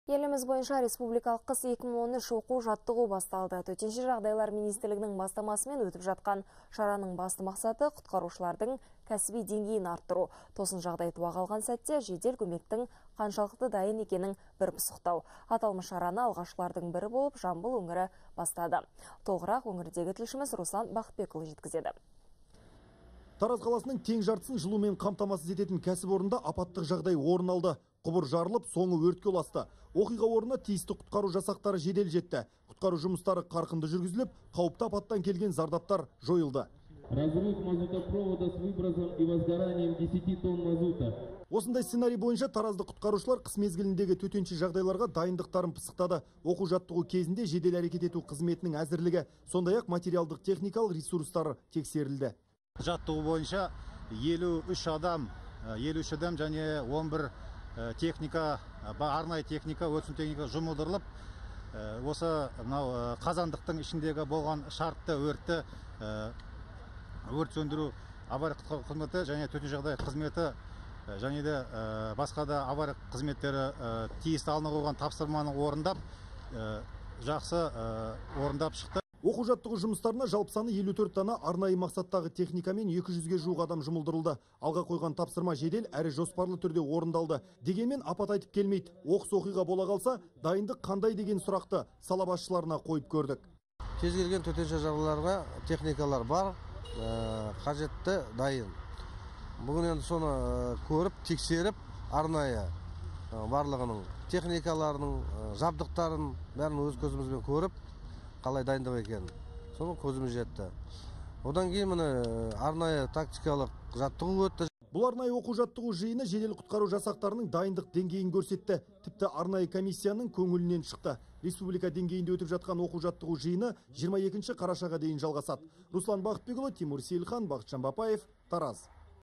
Еліміз бойынша республикалық қыс 2013 оқу жаттығу басталды. Төтенше жағдайлар министрлігінің бастамасымен өтіп жатқан шараның басты мақсаты құтқарушылардың кәсіби деңгейін арттыру. Тосын жағдай туа қалған сәтте жедел көмектің қаншалықты дайын екенін бір пысықтау. Аталмыш шараны алғашқылардың бірі болып Жамбыл өңірі бастады. Толығырақ өңірдегі тілшіміз Руслан Бақытбекұлы жеткізеді. Тараз қаласының тең жартысын жылумен қамтамасыз ететін кәсіпорында апаттық жағдай орын алды. Құбыр жарылып, соңы өртке ұласты. Оқиға орнына тиісті құтқару жасақтары жедел жетті. Құтқару жұмыстары қарқынды жүргізіліп, қауіпті апаттан келген зардаптар жойылды. Разрыв мазутопровода с выбросом и возгоранием 10 тонн мазута. Осындай сценарий бойынша таразды құтқарушылар қыс мезгіліндегі төтенше жағдайларға дайындықтарын пысықтады. Оқу жаттығу кезінде жедел әрекет ету қызметінің әзірлігі, сондай-ақ материалдық техникалық ресурстары тексерілді. Жаттығу бойынша 53 адам және 11 техника, арнайы техника, өрт техника жұмылдырылып, осы қазандықтың ішіндегі болған шартты өртті өрт сөндіру авария құтқару қызметі және төтенше жағдай қызметі және де басқа да авария қызметтері тиісті алынып қойған тапсырманы орындап, жақсы орындап шықты. Оқу жаттығу жұмыстарына жалпы саны 54 дана арнайы мақсаттағы техникамен 200-ге жуық адам жұмылдырылды. Алға қойған тапсырма жедел әрі жоспарлы түрде орындалды. Дегенмен апат айтып келмейді. Оқыс оқиға бола қалса, дайындық қандай деген сұрақты сала басшыларына қойып көрдік. Кез келген төтенше жағдайларға техникалар бар, қажетті дайын. Бүгін енді соны көріп, тексеріп, арнайы барлығының техникаларының жабдықтарын бәрін өз көзімізбен көріп, қалай дайындық екен, соны көзіміз жетті. Одан кейін міне арнайы тактикалық жаттығу өтті. Бұл арнайы оқу жаттығу жиыны жедел құтқару жасақтарының дайындық деңгейін көрсетті. Тіпті арнайы комиссияның көңілінен шықты. Республика деңгейінде өтіп жатқан оқу жаттығу жиыны 22 қарашаға дейін жалғасады. Руслан Бақытбекұлы, Тимур Сейілхан, Бақытжан Бапаев, Тараз.